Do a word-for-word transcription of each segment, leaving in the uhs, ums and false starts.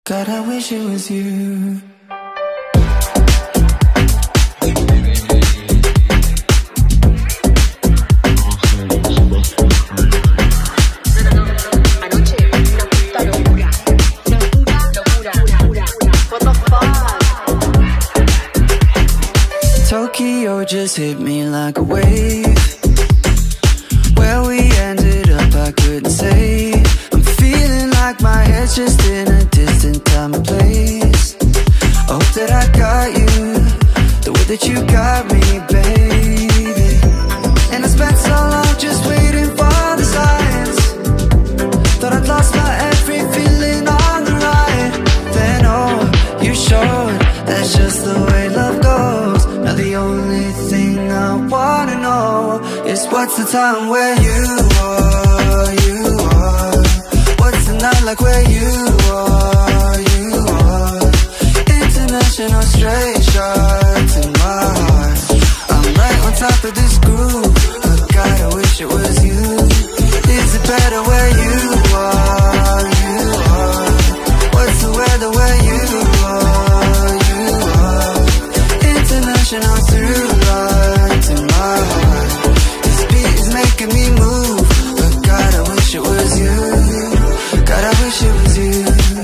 God, I wish it was you. Anoche, una puta locura. Locura, locura, locura. What the fuck? Tokyo just hit me like a wave. Where we ended up, I couldn't say. I'm feeling like my head's just in a distant time and place. I hope that I got you the way that you got me, baby. And I spent so long just waiting for the signs. Thought I'd lost my every feeling on the ride. Then oh, you showed that's just the way love goes. Now the only thing I wanna know is what's the time where you are, you are. What's the night like where you are, you are. International straight shot to my heart. I'm right on top of this groove, but God, I wish it was you. Is it better where you are, you are. What's the weather where you are, you are. International through line to my heart. This beat is making me move, but God, I wish it was you. God, I wish it was you.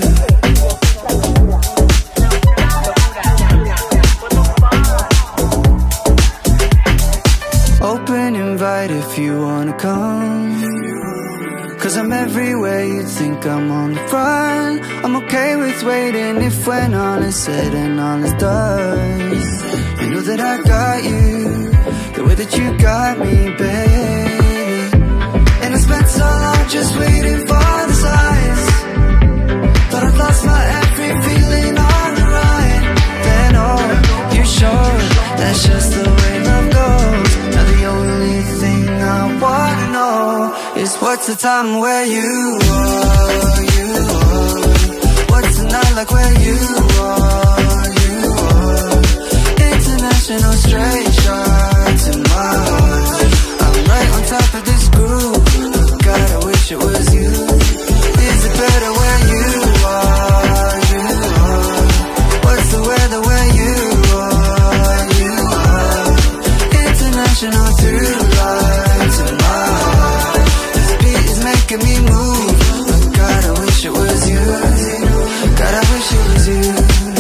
Open invite if you wanna come, cause I'm everywhere you think I'm on the run. I'm okay with waiting if when all is said and all is done, you know that I got you the way that you got me, baby. And I spent so long just waiting for the signs. Thought I'd lost my every feeling on the ride. Then oh, you showed that's just the way love goes. Now the only thing I wanna know is what's the time where you are, you are. What's the night like where you are, you are. International straight shot to my heart. I'm right on top of this groove, but God, I wish it was you. Is it better where you are, you are. What's the weather where you are, you are. International through line to my heart. This beat is making me move, but God, I wish it was you. God, I wish it was you.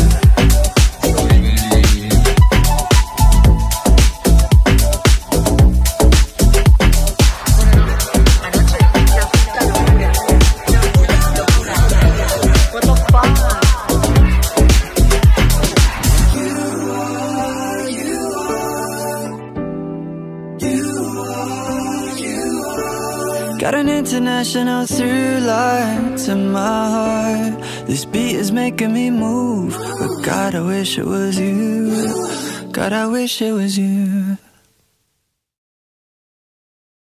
Got an international through line to my heart. This beat is making me move, but God, I wish it was you. God, I wish it was you.